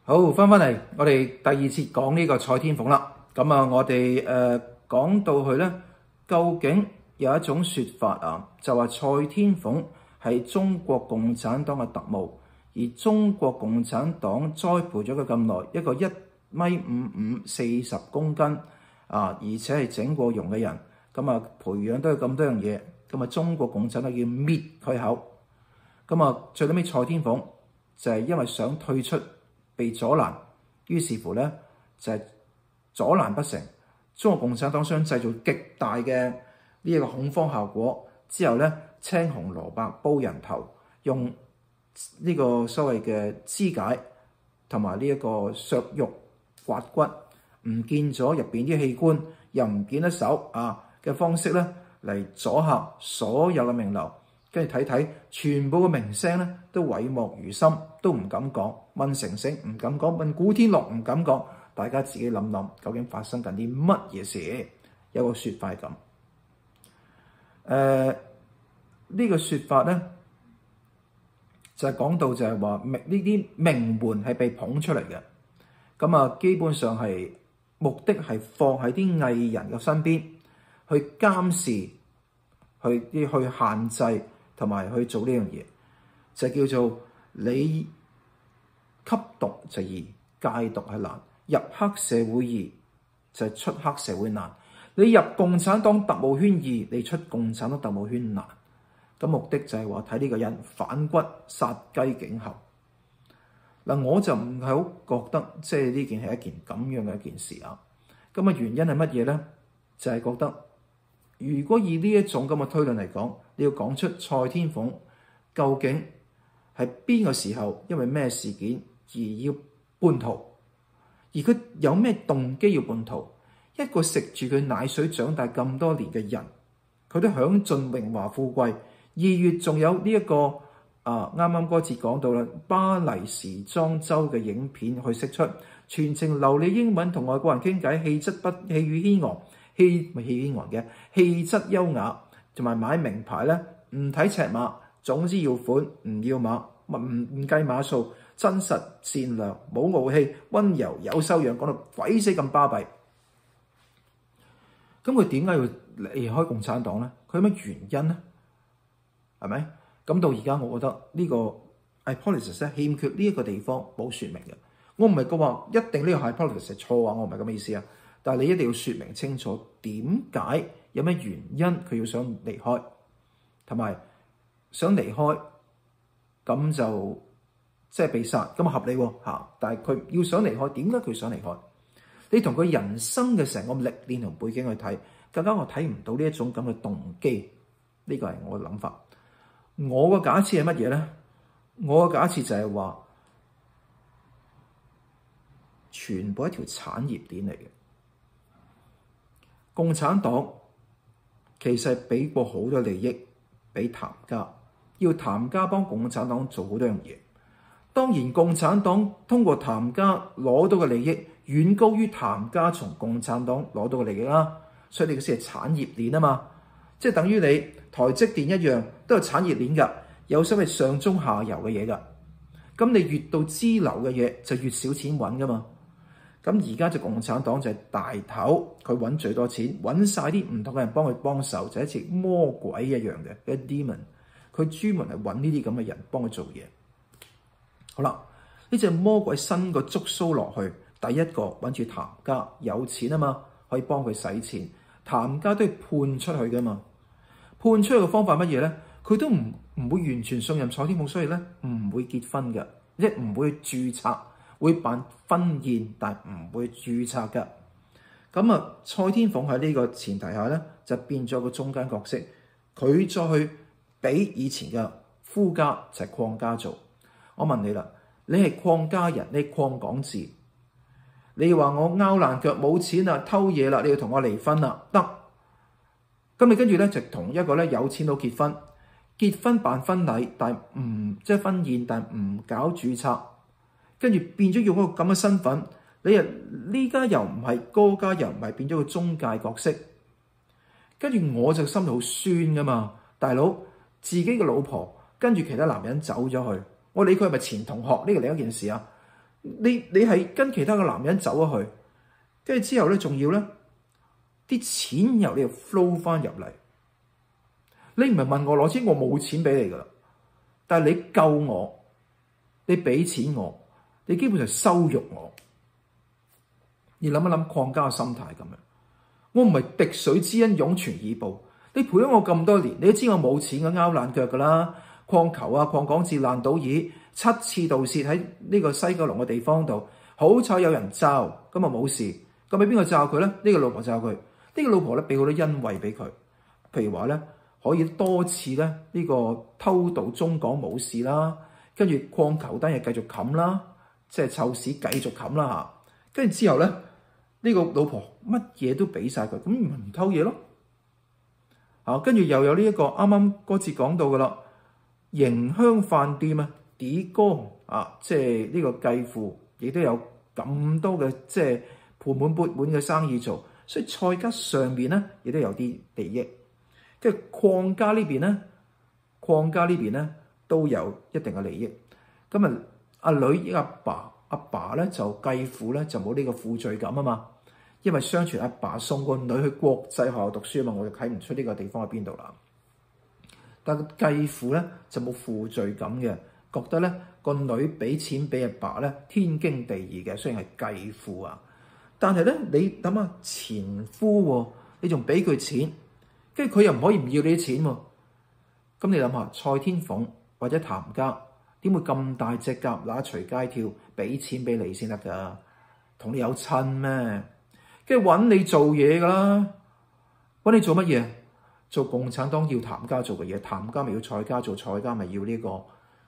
好，翻嚟，我哋第二節講呢個蔡天鳳啦。咁啊，我哋講到去咧，究竟有一種説法啊，就話蔡天鳳係中國共產黨嘅特務，而中國共產黨栽培咗佢咁耐，一個1.55米、40公斤啊，而且係整過容嘅人，咁啊培養都係咁多樣嘢，咁啊中國共產黨要搣佢口，咁啊最尾蔡天鳳就係因為想退出，被阻攔，於是乎咧就係阻攔不成，中國共產黨想製造極大嘅呢一個恐慌效果，之後咧青紅蘿蔔煲人頭，用呢個所謂嘅肢解同埋呢一個削肉刮骨，唔見咗入邊啲器官，又唔見得手啊嘅方式咧嚟阻嚇所有嘅名流。跟住睇睇，全部嘅名聲咧都諱莫如深，都唔敢講。問成成唔敢講，問古天樂唔敢講。大家自己諗諗，究竟發生緊啲乜嘢事？有個説法係咁。呢個説法咧就係講到就係話呢啲名門係被捧出嚟嘅。咁啊，基本上係目的係放喺啲藝人嘅身邊，去監視、去限制。同埋去做呢樣嘢，就叫做你吸毒就易，戒毒係難；入黑社會易，就係出黑社會難。你入共產黨特務圈易，你出共產黨特務圈難。咁目的就係話睇呢個人反骨殺雞儆猴。嗱，我就唔係好覺得即係呢件係一件咁樣嘅一件事啊。咁啊，原因係乜嘢咧？就係覺得。如果以呢一種咁嘅推論嚟講，你要講出蔡天鳳究竟係邊個時候因為咩事件而要叛逃，而佢有咩動機要叛逃？一個食住佢奶水長大咁多年嘅人，佢都享盡榮華富貴。2月仲有呢一個啱啱嗰節講到啦，巴黎時裝週嘅影片去釋出，全程流利英文同外國人傾偈，氣宇軒昂。氣昂嘅氣質優雅，同埋買名牌咧，唔睇尺碼，總之要款唔要碼，唔計碼數，真實善良，冇傲氣，溫柔有修養，講到鬼死咁巴閉。咁佢點解要離開共產黨咧？佢有咩原因咧？係咪？咁到而家，我覺得呢個 hypothesis 咧欠缺呢一個地方冇説明嘅。我唔係講話一定呢個 hypothesis 係錯啊，我唔係咁嘅意思啊。但係你一定要説明清楚點解有咩原因佢要想離開，同埋想離開咁就即係被殺咁合理喎嚇。但係佢要想離開，點解佢想離開？你同佢人生嘅成個歷練同背景去睇，更加我睇唔到呢一種咁嘅動機。呢個係我嘅諗法。我嘅假設係乜嘢咧？我嘅假設就係話，全部一條產業鏈嚟嘅。共產黨其實俾過好多利益俾譚家，要譚家幫共產黨做好多樣嘢。當然，共產黨通過譚家攞到嘅利益遠高於譚家從共產黨攞到嘅利益啦。所以你嘅先係產業鏈啊嘛，即係等於你台積電一樣都有產業鏈㗎，有所謂上中下游嘅嘢㗎。咁你越到支流嘅嘢就越少錢揾㗎嘛。咁而家就共產黨就係大頭，佢揾最多錢，揾晒啲唔同嘅人幫佢幫手，就好似魔鬼一樣嘅一 demon。佢專門係揾呢啲咁嘅人幫佢做嘢。好啦，呢隻魔鬼伸個觸鬚落去，第一個揾住譚家有錢啊嘛，可以幫佢使錢。譚家都要判出去噶嘛，判出去嘅方法乜嘢咧？佢都唔會完全信任蔡天鳳，所以咧唔會結婚嘅，即係唔會註冊。會辦婚宴，但唔會註冊㗎。咁啊，蔡天鳳喺呢個前提下咧，就變咗個中間角色。佢再去俾以前嘅夫家就係鄺家做。我問你啦，你係鄺家人，你鄺港智，你話我拗爛腳冇錢啦，偷嘢啦，你要同我離婚啦，得。咁你跟住咧就同一個咧有錢佬結婚，結婚辦婚禮，但唔即係婚宴，但唔搞註冊。跟住變咗用一個咁嘅身份，你啊呢家又唔係，嗰家又唔係，變咗個中介角色。跟住我就心裏好酸噶嘛，大佬自己嘅老婆跟住其他男人走咗去，我理佢係咪前同學呢個另一件事啊？ 你係跟其他嘅男人走咗去，跟住之後咧，仲要咧啲錢由你度 flow 翻入嚟。你唔係問我攞錢，我冇錢俾你噶啦。但係你救我，你俾錢我，你基本上羞辱我。你諗一諗鄺家嘅心態咁樣，我唔係滴水之恩湧泉以報。你陪咗我咁多年，你都知我冇錢嘅，拗爛腳噶啦。礦球啊，礦港至爛賭椅，7次盜竊喺呢個西九龍嘅地方度，好彩有人罩，咁啊冇事。咁係邊個罩佢咧？呢個老婆罩佢。呢個老婆咧俾好多恩惠俾佢，譬如話咧可以多次咧呢個偷渡中港冇事啦，跟住礦球單嘢繼續冚啦，即係臭屎繼續冚啦嚇。跟住之後咧呢個老婆乜嘢都俾晒佢，咁咪唔偷嘢咯。跟住又有呢一個啱啱嗰節講到噶啦，迎香飯店啊，啲哥即係呢個繼父，亦都有咁多嘅即係盆滿缽滿嘅生意做，所以蔡家上邊咧亦都有啲利益，跟住鄺家呢邊咧都有一定嘅利益。咁啊，阿女阿爸咧就繼父咧就冇呢個負罪感啊嘛。因為相傳阿爸送個女去國際學校讀書啊嘛，我就睇唔出呢個地方喺邊度啦。但繼父咧就冇負罪感嘅，覺得咧個女俾錢俾阿爸咧天經地義嘅，雖然係繼父啊，但係咧你諗下前夫，你仲俾佢錢，跟住佢又唔可以唔要你啲錢喎。咁你諗下蔡天鳳或者譚家點會咁大隻蛤乸隨街跳，俾錢俾你先得㗎？同你有親咩？跟住揾你做嘢㗎啦，揾你做乜嘢？做共產黨要譚家做嘅嘢，譚家咪要蔡家做，蔡家咪要呢個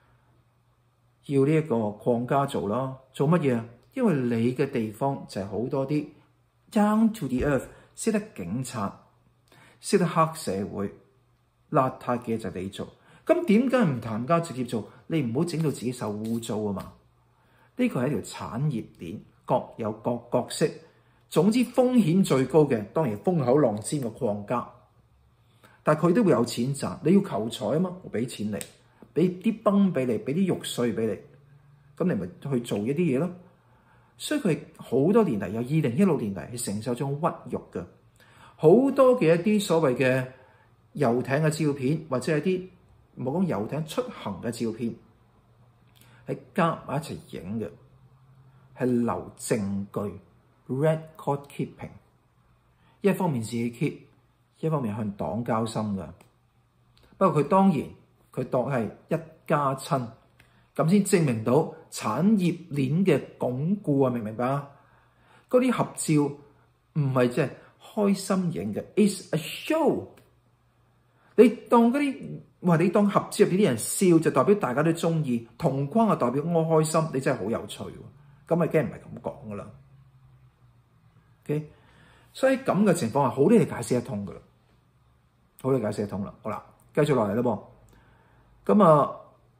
鄺家做咯。做乜嘢？因為你嘅地方就係好多啲 down to the earth， 識得警察，識得黑社會，邋遢嘅就你做。咁點解唔譚家直接做？你唔好整到自己受污糟啊嘛！呢個係一條產業鏈，各有各角色。總之風險最高嘅當然風口浪尖嘅鄺家，但係佢都會有錢賺。你要求財啊嘛，我俾錢你，俾啲崩俾你，俾啲肉碎俾你，咁你咪去做一啲嘢咯。所以佢好多年嚟，由2016年嚟係承受咗屈辱嘅，好多嘅一啲所謂嘅遊艇嘅照片，或者係啲唔好講遊艇出行嘅照片，係夾埋一齊影嘅，係留證據。Record keeping， 一方面自己 keep， 一方面向黨交心嘅。不過佢當然佢當係一家親，咁先證明到產業鏈嘅鞏固啊！明唔明白啊？嗰啲合照唔係即係開心影嘅 ，it's a show。你當嗰啲你當合照入邊啲人笑就代表大家都中意，同框就代表我開心，你真係好有趣喎！咁咪梗係唔係咁講噶啦？Okay? 所以咁嘅情況下，好多嘢解釋得通噶啦，好多嘢解釋得通啦。好啦，繼續落嚟啦噃。咁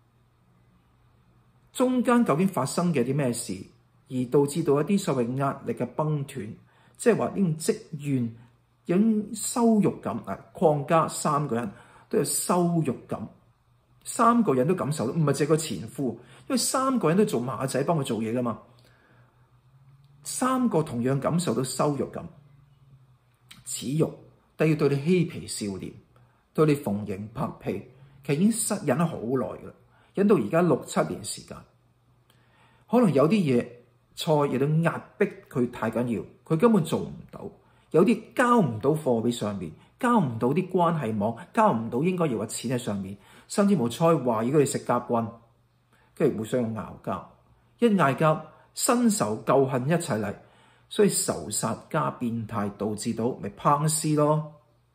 中間究竟發生嘅啲咩事，而導致到一啲所謂壓力嘅崩斷，即係話呢種積怨、有羞辱感。鄺家3個人都有羞辱感，3個人都感受到，唔係淨係個前夫，因為3個人都做馬仔幫佢做嘢噶嘛。3個同樣感受到羞辱感、恥辱，但要對你嬉皮笑臉，對你逢迎拍屁，其實已經忍咗好耐噶啦，忍到而家6、7年時間。可能有啲嘢蔡亦都壓迫佢太緊要，佢根本做唔到。有啲交唔到貨俾上面，交唔到啲關係網，交唔到應該要嘅錢喺上面，甚至無蔡懷疑佢哋食夾棍，跟住互相拗交，一嗌交，新仇舊恨一齊嚟，所以仇殺加變態，導致到咪烹屍咯。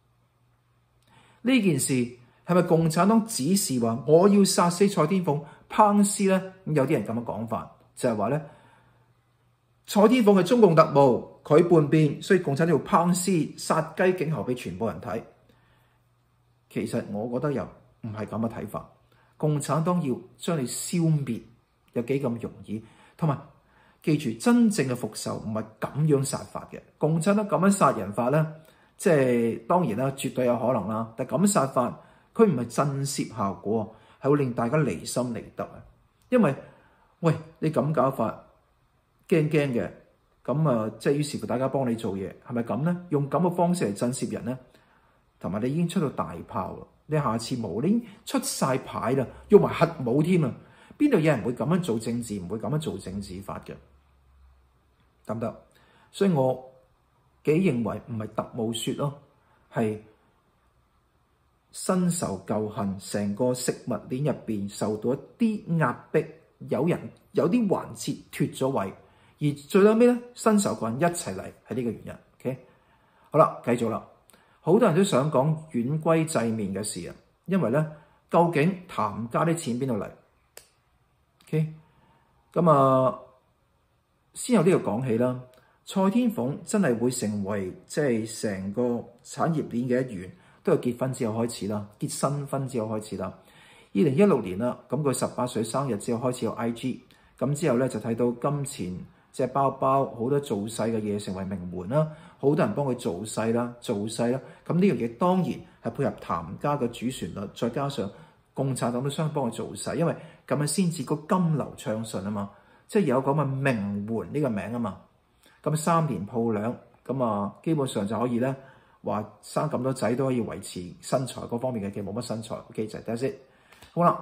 呢件事係咪共產黨指示話我要殺死蔡天鳳烹屍咧？咁有啲人咁嘅講法，就係話咧，蔡天鳳係中共特務，佢叛變，所以共產黨要烹屍殺雞儆猴俾全部人睇。其實我覺得又唔係咁嘅睇法，共產黨要將你消滅有幾咁容易，同埋。記住，真正嘅復仇唔係咁樣殺法嘅。共產黨咁樣殺人法咧，即係當然啦，絕對有可能啦。但係咁殺法，佢唔係震懾效果，係會令大家離心離德啊。因為喂，你咁搞法， 驚嘅，咁啊即係於是乎大家幫你做嘢，係咪咁咧？用咁嘅方式嚟震懾人咧，同埋你已經出到大炮啦，你下次冇，你已經出晒牌啦，用埋核武添啊！邊度有人會咁樣做政治，唔會咁樣做政治法嘅，得唔得？所以我幾認為唔係特務説咯，係新仇舊恨，成個食物鏈入邊受到一啲壓迫，有啲環節脫咗位，而最後尾咧，新仇舊恨一齊嚟，係呢個原因。OK， 好啦，繼續啦，好多人都想講丸龜製麵嘅事啊，因為咧，究竟譚家啲錢邊度嚟？OK， 咁啊，先由呢度講起啦。蔡天鳳真係會成為即係成個產業鏈嘅一員，都係結婚之後開始啦，結新婚之後開始啦。2016年啦，咁佢18歲生日之後開始有 IG， 咁之後咧就睇到金錢即係包包好多造勢嘅嘢成為名門啦，好多人幫佢造勢啦，咁呢樣嘢當然係配合譚家嘅主旋律，再加上共產黨都相幫佢造勢，因為咁樣先至個金流暢順啊嘛，即係有咁嘅名媛呢個名啊嘛。咁3年抱兩，咁啊基本上就可以咧話生咁多仔都可以維持身材嗰方面嘅，其實冇乜身材。OK， 就係得先。好啦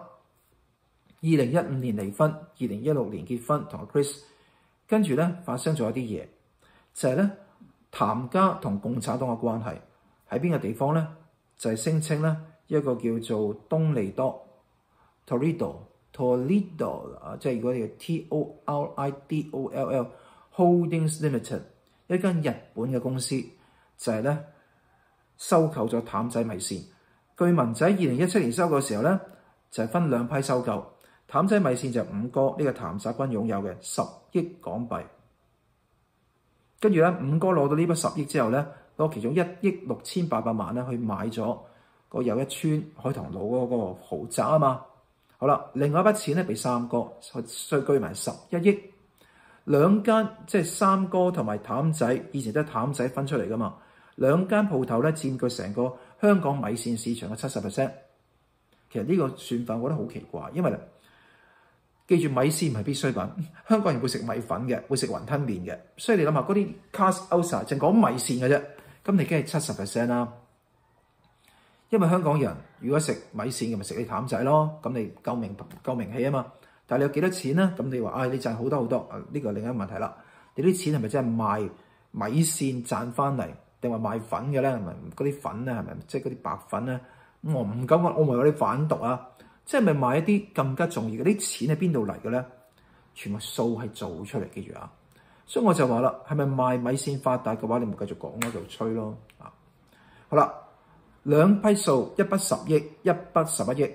，2015年離婚，2016年結婚同阿 Chris， 跟住咧發生咗一啲嘢，就係咧譚家同共產黨嘅關係喺邊個地方咧？就係聲稱咧一個叫做東利多 Toledo 啊，即係如果你嘅 TORIDOLL Holdings Limited 一間日本嘅公司就係咧收購咗譚仔米線。據聞喺2017年收購嘅時候咧就係分兩批收購，譚仔米線就五哥呢個譚澤君擁有嘅10億港幣。跟住咧五哥攞到呢筆10億之後咧，攞其中1億6800萬咧去買咗個又一村海棠路嗰個豪宅啊嘛。好啦，另外一筆錢咧俾三哥，所以據埋11億。兩間即係三哥同埋譚仔，以前都係譚仔分出嚟噶嘛。兩間鋪頭咧佔據成個香港米線市場嘅70%。其實呢個算法我覺得好奇怪，因為咧記住米線唔係必需品，香港人會食米粉嘅，會食雲吞麵嘅，所以你諗下嗰啲 cast outside 淨講米線嘅啫，咁你梗係70% 啦。因為香港人如果食米線嘅咪食你譚仔咯，咁你夠名氣啊嘛。但係你有幾多錢咧？咁你話你賺好多好多，呢個另一個問題啦。你啲錢係咪真係賣米線賺翻嚟，定話賣粉嘅咧？係咪嗰啲粉咧？係咪即係嗰啲白粉咧？我唔敢講，我唔係有啲反毒啊！即係咪賣一啲更加重要嘅？啲錢喺邊度嚟嘅咧？全部數係做出嚟，記住啊！所以我就話啦，係咪賣米線發達嘅話，你咪繼續講咯，就吹咯啊！好啦，兩批數，一筆10億，一筆11億，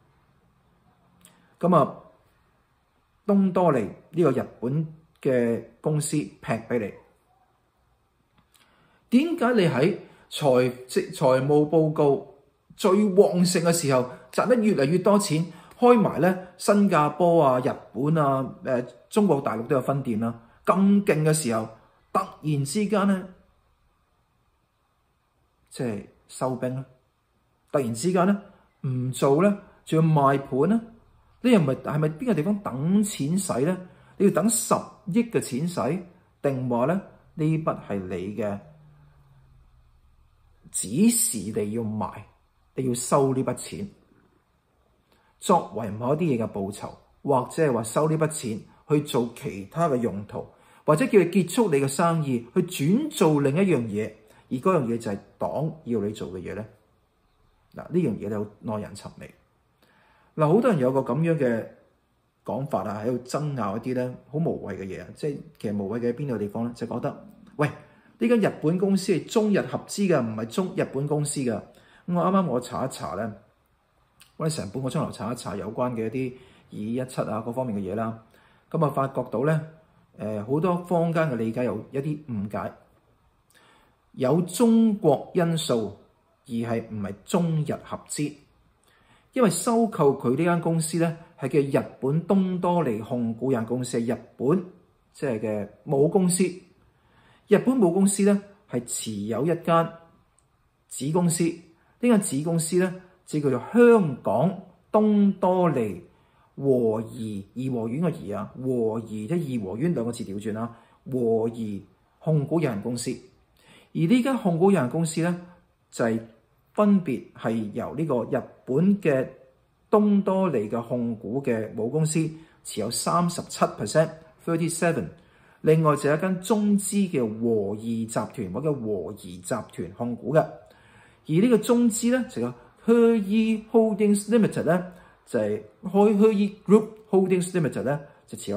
咁啊。東多利呢個日本嘅公司劈俾你，點解你喺財務報告最旺盛嘅時候賺得越嚟越多錢，開埋咧新加坡啊、日本啊、中國大陸都有分店啦，咁勁嘅時候，突然之間咧即係收兵啦，突然之間咧唔做咧，仲要賣盤啦。你又係咪邊個地方等錢使咧？你要等10億嘅錢使，定話咧呢筆係你嘅指示，你要賣，你要收呢筆錢，作為某一啲嘢嘅報酬，或者係話收呢筆錢去做其他嘅用途，或者叫你結束你嘅生意去轉做另一樣嘢，而嗰樣嘢就係黨要你做嘅嘢咧。嗱，呢樣嘢就耐人尋味。嗱，好多人有個咁樣嘅講法啊，喺度爭拗一啲咧好無謂嘅嘢啊，即係其實無謂嘅喺邊個地方咧，就覺得喂呢間日本公司係中日合資嘅，唔係日本公司嘅。咁我啱啱查一查咧，我哋成半個鐘頭查一查有關嘅一啲217啊嗰方面嘅嘢啦，咁啊發覺到咧好多坊間嘅理解有一啲誤解，有中國因素而係唔係中日合資。因為收購佢呢間公司咧，係叫日本東多利控股有限公司，係日本即係嘅母公司。日本母公司咧係持有一間子公司，呢間子公司咧就叫做香港東多利和頤頤和園嘅頤啊，和頤即係頤和園兩個字調轉啦，和頤控股有限公司。而呢間控股有限公司咧，就係分別係由呢個日本嘅東多利嘅控股嘅母公司持有37%，37%。另外就有一間中資嘅和頤集團或者和頤集團控股嘅。而呢個中資咧就有 Heryi Holdings Limited 咧，就係 Heryi Group Holdings Limited 咧，就持有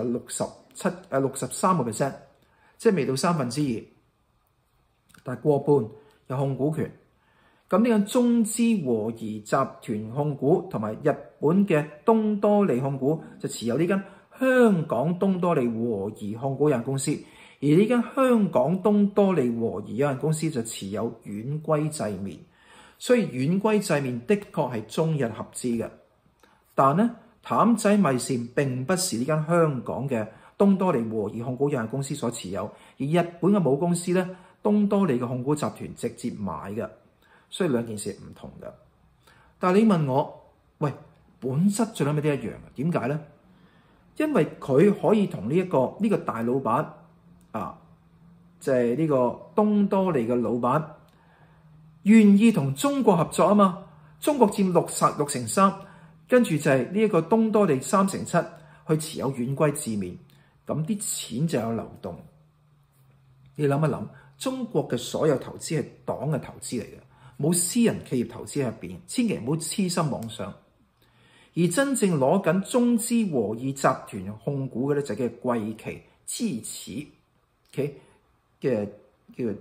63%，即係未到2/3，但係過半有控股權。咁呢間中資和頤集團控股同埋日本嘅東多利控股就持有呢間香港東多利和頤控股有限公司，而呢間香港東多利和頤有限公司就持有丸龜製麵。所以丸龜製麵的確係中日合資嘅，但咧譚仔米線並不是呢間香港嘅東多利和頤控股有限公司所持有，而日本嘅母公司咧東多利嘅控股集團直接買嘅，所以兩件事唔同嘅。但係你問我，喂，本質最尾都一樣嘅，點解咧？因為佢可以同呢個大老闆啊，就係呢個東多利嘅老闆願意同中國合作啊嘛，中國佔6%，跟住就係呢一個東多利3%7%去持有丸龜製麵，咁啲錢就有流動。你諗一諗，中國嘅所有投資係黨嘅投資嚟嘅，冇私人企業投資喺入邊，千祈唔好痴心妄想。而真正攞緊中資和頤集團控股嘅咧，就係叫貴旗支持 ，OK 嘅叫做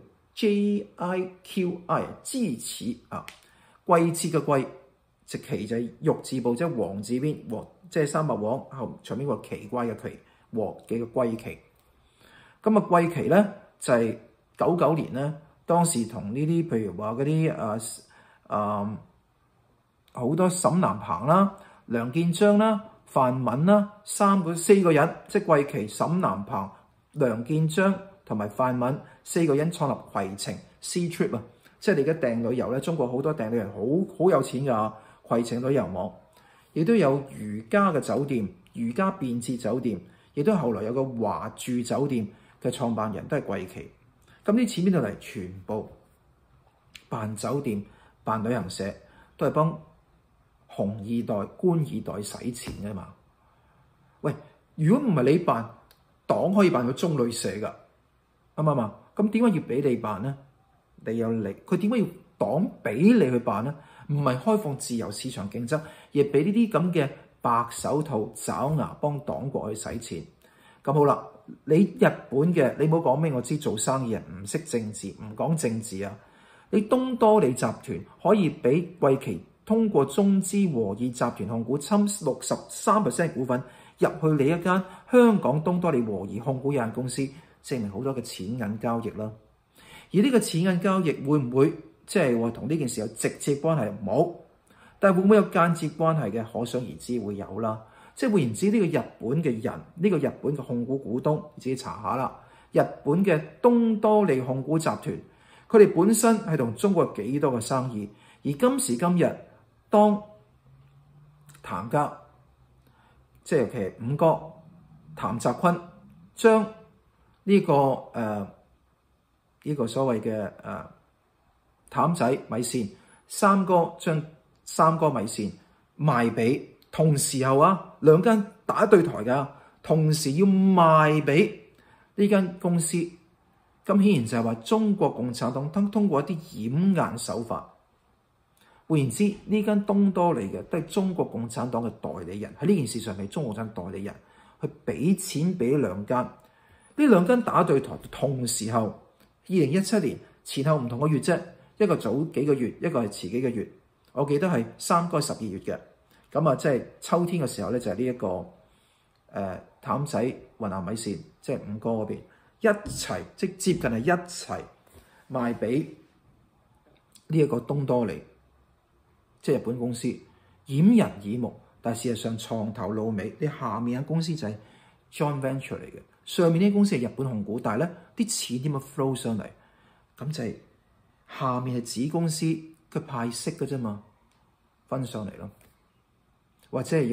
JIQI 支持啊，季節嘅季，隻旗就係玉字部，即係王字邊，即係三畫王後上面個奇怪嘅奇，和嘅貴旗。咁啊，貴旗咧就係99年咧，當時同呢啲譬如話嗰啲好多沈南鵬啦、梁建章啦、范敏啦，4個人，即係貴旗、沈南鵬、梁建章同埋范敏4個人創立攜程 Sea Trip 啊，即係你而家訂旅遊咧，中國好多訂旅遊好有錢㗎，攜程旅遊網，亦都有如家嘅酒店、如家便捷酒店，亦都後來有個華住酒店嘅創辦人都係貴旗。咁啲錢邊度嚟？全部辦酒店、辦旅行社，都係幫紅二代、官二代使錢㗎嘛。喂，如果唔係你辦，黨可以辦到中旅社㗎，啱唔啱啊？咁點解要俾你辦呢？你有利，佢點解要黨俾你去辦呢？唔係開放自由市場競爭，而係俾呢啲咁嘅白手套爪牙幫黨國去使錢。咁好啦，你日本嘅，你唔好講咩，我知做生意人唔識政治，唔講政治啊。你東多利集團可以俾貴旗通過中資和頤集團控股侵63% 股份入去你一間香港東多利和頤控股有限公司，證明好多嘅錢銀交易啦。而呢個錢銀交易會唔會即係話同呢件事有直接關係？冇，但係會唔會有間接關係嘅？可想而知會有啦。即係換言之，呢個日本嘅人，呢個日本嘅控股股東，你自己查下啦。日本嘅東多利控股集團，佢哋本身係同中國有幾多嘅生意？而今時今日，當譚家，即係尤其係五哥譚澤坤，將呢個所謂嘅譚仔米線，三哥將三哥米線賣俾。同時候啊，兩間打對台㗎，同時要賣俾呢間公司，咁顯然就係話中國共產黨通過一啲掩眼手法。換言之，呢間東多利嘅都係中國共產黨嘅代理人，喺呢件事上係中國共產黨代理人去俾錢俾兩間，呢兩間打對台，同時候2017年前後唔同嘅月啫，一個早幾個月，一個係遲幾個月，我記得係三個12月嘅。咁啊，即係秋天嘅時候咧，就係呢一個譚仔雲南米線，即係五哥嗰邊一齊，即接近係一齊賣俾呢一個東多利，即係日本公司，掩人耳目。但係事實上藏頭露尾，你下面嘅公司就係 joint venture 嚟嘅，上面呢啲公司係日本控股，但係咧啲錢點樣 flow 上嚟？咁就係下面係子公司佢派息嘅啫嘛，分上嚟咯。或者係用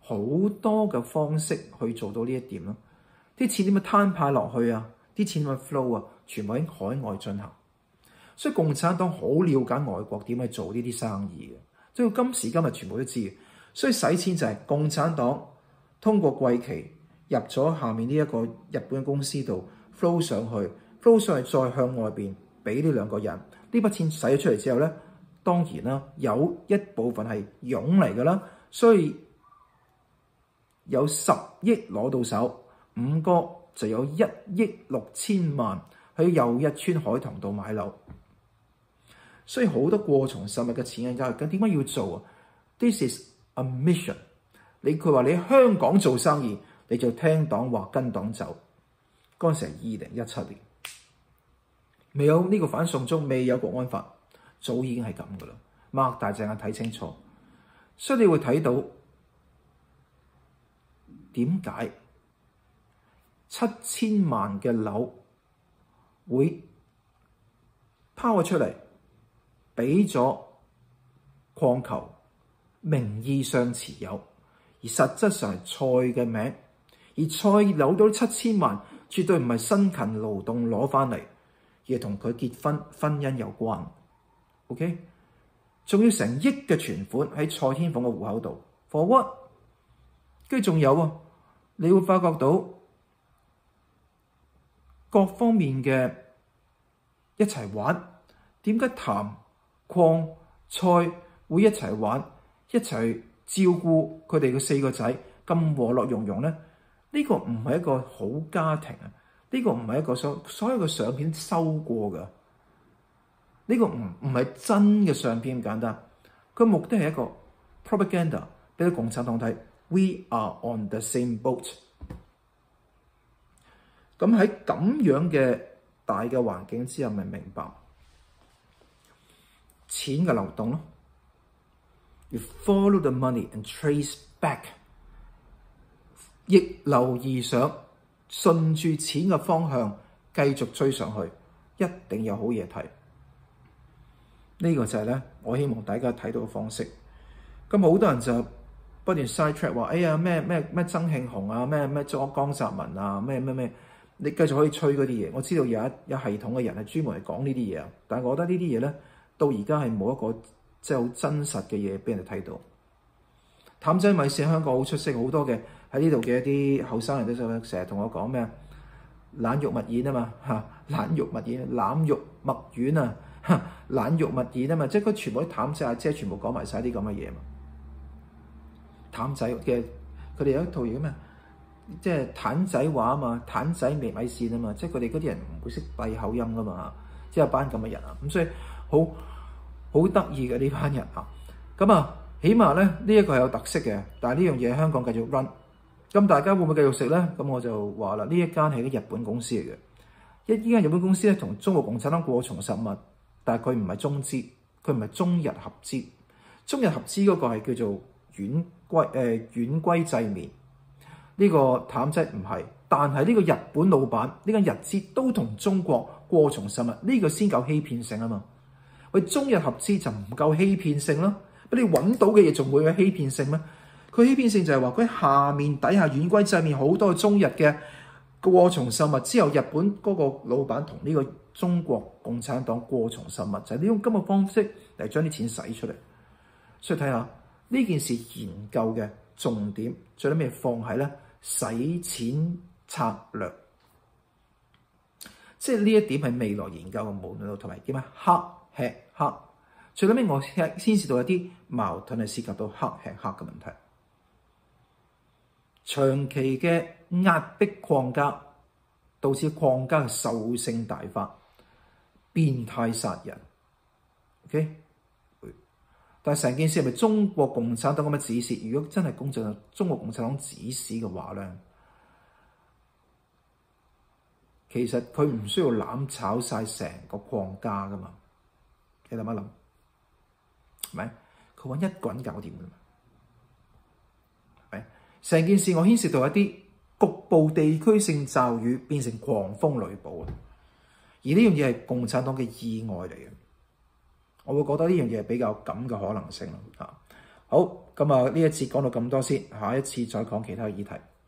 好多嘅方式去做到呢一點咯。啲錢點樣攤派落去啊？啲錢點樣 flow 啊？全部喺海外進行。所以共產黨好了解外國點去做呢啲生意嘅，即係今時今日全部都知嘅。所以使錢就係共產黨通過貴期入咗下面呢一個日本公司度 flow 上去再向外邊俾呢兩個人。呢筆錢使咗出嚟之後咧，當然啦，有一部分係傭嚟㗎啦，所以有10億攞到手，5個就有1億6千萬去又一村海棠度買樓。所以好多過從實物嘅錢嘅交易，咁點解要做啊 ？This is a mission。佢話你喺香港做生意，你就聽黨話跟黨走。嗰陣時係2017年，未有呢個反送中，未有國安法，早已經係咁噶啦。擘大隻眼睇清楚，所以你會睇到點解7000萬嘅樓會拋咗出嚟，俾咗礦球，名義上持有，而實質上係蔡嘅名，而蔡攞到7000萬，絕對唔係辛勤勞動攞翻嚟，而係同佢結婚姻有關。OK， 仲要成億嘅存款喺蔡天鳳嘅戶口度 ，for what？ 跟住仲有啊，你會發覺到各方面嘅一齊玩，點解譚、鄺、蔡會一齊玩，一齊照顧佢哋嘅4個仔咁和樂融融咧？呢個唔係一個好家庭啊！呢個唔係一個所有嘅相片收過噶，呢個唔係真嘅相片咁簡單。佢目的係一個 propaganda 俾啲共產黨睇 ，we are on the same boat。咁喺咁樣嘅大嘅環境之下，咪明白錢嘅流動咯。You follow the money and trace back， 逆流而上，順住錢嘅方向繼續追上去，一定有好嘢睇。呢個就係咧，我希望大家睇到嘅方式。咁好多人就不斷 side track 話：哎呀咩曾慶紅啊，咩江澤民啊，咩，你繼續可以吹嗰啲嘢。我知道有系統嘅人係專門嚟講呢啲嘢，但係我覺得呢啲嘢咧，到而家係冇一個即係好真實嘅嘢俾人哋睇到。譚仔米線喺香港好出色，好多嘅喺呢度嘅一啲後生人都成日同我講咩懶肉勿演啊嘛嚇，懶肉勿演，濫肉墨丸啊，懶肉勿演啊嘛，即係佢全部啲譚仔阿姐全部講埋晒啲咁嘅嘢嘛。譚仔嘅佢哋有一套嘢咩？即係譚仔話啊嘛，譚仔微米線啊嘛，即係佢哋嗰啲人唔會識閉口音噶嘛，即係一班咁嘅人啊，咁所以好得意嘅呢班人啊，咁啊，起碼咧呢一個係有特色嘅，但係呢樣嘢香港繼續 run， 咁大家會唔會繼續食咧？咁我就話啦，呢一間係啲日本公司嚟嘅，呢間日本公司咧同中國共產黨過從實物，但係佢唔係中資，佢唔係中日合資，中日合資嗰個係叫做丸龜製麵。呢個譚仔唔係，但係呢個日本老闆呢間日資都同中國過從實物，呢個先夠欺騙性啊嘛！喂，中日合資就唔夠欺騙性啦，俾你揾到嘅嘢仲會有欺騙性咩？佢欺騙性就係話佢喺下面底下丸龜製麵好多中日嘅過從實物之後，日本嗰個老闆同呢個中國共產黨過從實物，就係呢種咁嘅方式嚟將啲錢使出嚟。所以睇下呢件事研究嘅重點，最尾放喺咧使錢策略，即係呢一點係未來研究嘅門路，同埋點啊黑吃黑。最尾我牽涉到一啲矛盾係涉及到黑吃黑嘅問題，長期嘅壓迫礦家，導致礦家嘅獸性大發，變態殺人。OK， 但係成件事係咪中國共產黨咁嘅指示？如果真係中國共產黨指使嘅話咧，其實佢唔需要攬炒晒成個礦家噶嘛？你諗一諗，係咪？佢揾一個人搞掂噶嘛？係咪？成件事我牽涉到一啲局部地區性驟雨變成狂風雷暴啊！而呢樣嘢係共產黨嘅意外嚟嘅。我會覺得呢樣嘢係比較咁嘅可能性咯嚇。 好，咁啊呢一次講到咁多先，下一次再講其他議題。